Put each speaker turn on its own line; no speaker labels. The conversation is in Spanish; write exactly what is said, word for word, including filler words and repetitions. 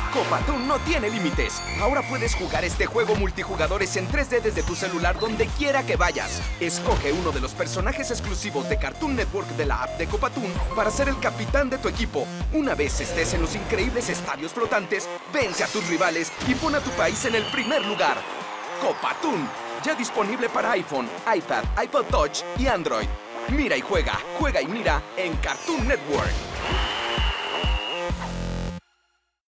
Copatoon no tiene límites. Ahora puedes jugar este juego multijugadores en tres D desde tu celular donde quiera que vayas. Escoge uno de los personajes exclusivos de Cartoon Network de la app de Copatoon para ser el capitán de tu equipo. Una vez estés en los increíbles estadios flotantes, vence a tus rivales y pon a tu país en el primer lugar. Copatoon, ya disponible para iPhone, iPad, iPod Touch y Android. Mira y juega, juega y mira en Cartoon Network.